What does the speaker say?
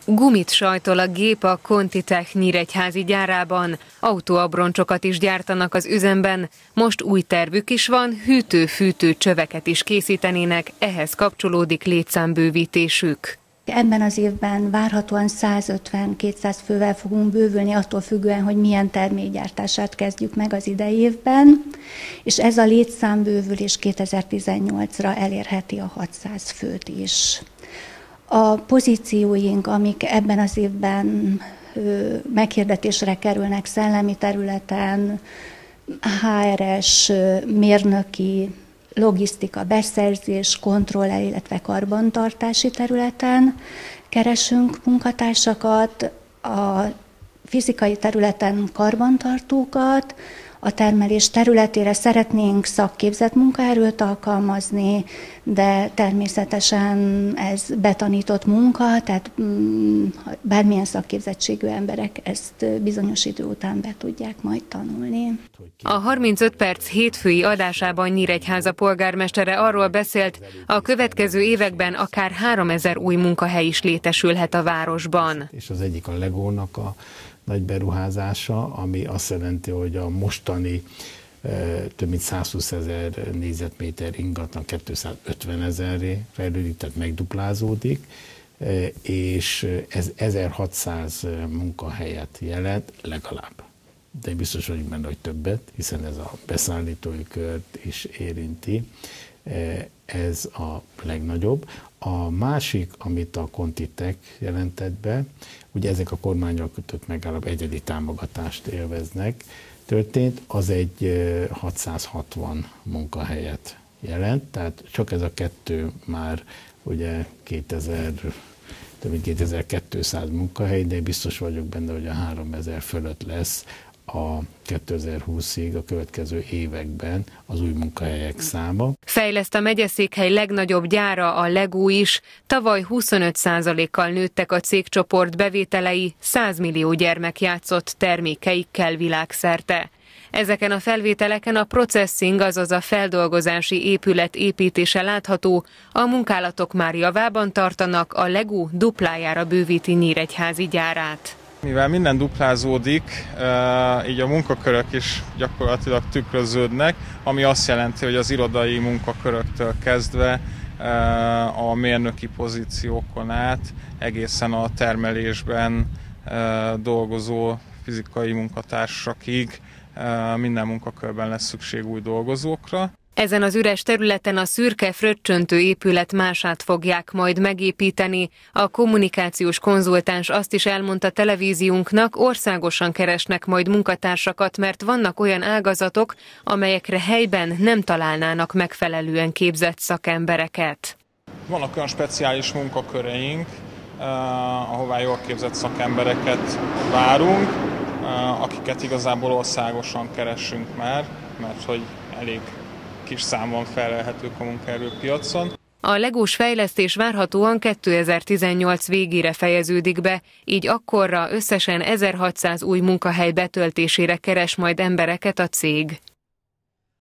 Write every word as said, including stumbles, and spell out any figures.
Gumit sajtol a gép a ContiTech nyíregyházi gyárában, autóabroncsokat is gyártanak az üzemben, most új tervük is van, hűtő-fűtő csöveket is készítenének, ehhez kapcsolódik létszámbővítésük. Ebben az évben várhatóan százötven-kétszáz fővel fogunk bővülni, attól függően, hogy milyen termékgyártását kezdjük meg az idei évben, és ez a létszámbővülés kétezer-tizennyolcra elérheti a hatszáz főt is. A pozícióink, amik ebben az évben meghirdetésre kerülnek szellemi területen, há er es, mérnöki, logisztika, beszerzés, kontroller, illetve karbantartási területen keresünk munkatársakat, a fizikai területen karbantartókat, a termelés területére szeretnénk szakképzett munkaerőt alkalmazni, de természetesen ez betanított munka, tehát bármilyen szakképzettségű emberek ezt bizonyos idő után be tudják majd tanulni. A harmincöt perc hétfői adásában Nyíregyháza polgármestere arról beszélt, a következő években akár háromezer új munkahely is létesülhet a városban. És az egyik a Legónak a nagy beruházása, ami azt jelenti, hogy a mostani e, több mint százhúszezer négyzetméter ingatlan kétszázötven ezerré fejlődik, tehát megduplázódik, e, és ez ezerhatszáz munkahelyet jelent legalább. De én biztos vagyok benne, hogy többet, hiszen ez a beszállítói kört is érinti. E, ez a legnagyobb. A másik, amit a ContiTech jelentett be, ugye ezek a kormánnyal kötött megállapodások egyedi támogatást élveznek, történt, az egy hatszázhatvan munkahelyet jelent, tehát csak ez a kettő már ugye kétezer, több mint kétezer-kétszáz munkahely, de biztos vagyok benne, hogy a háromezer fölött lesz a kétezer-húszig, a következő években az új munkahelyek száma. Fejleszt a megyeszékhely legnagyobb gyára, a Legó is. Tavaly huszonöt százalékkal nőttek a cégcsoport bevételei, száz millió gyermek játszott termékeikkel világszerte. Ezeken a felvételeken a processing, azaz a feldolgozási épület építése látható, a munkálatok már javában tartanak, a Legó duplájára bővíti nyíregyházi gyárát. Mivel minden duplázódik, így a munkakörök is gyakorlatilag tükröződnek, ami azt jelenti, hogy az irodai munkaköröktől kezdve a mérnöki pozíciókon át egészen a termelésben dolgozó fizikai munkatársakig minden munkakörben lesz szükség új dolgozókra. Ezen az üres területen a szürke fröccsöntő épület mását fogják majd megépíteni. A kommunikációs konzultáns azt is elmondta televíziónknak, országosan keresnek majd munkatársakat, mert vannak olyan ágazatok, amelyekre helyben nem találnának megfelelően képzett szakembereket. Vannak olyan speciális munkaköreink, ahová jól képzett szakembereket várunk, akiket igazából országosan keresünk már, mert hogy elég kis számban felelhetők a munkaerőpiacon. A legós fejlesztés várhatóan kétezer-tizennyolc végére fejeződik be, így akkorra összesen ezerhatszáz új munkahely betöltésére keres majd embereket a cég.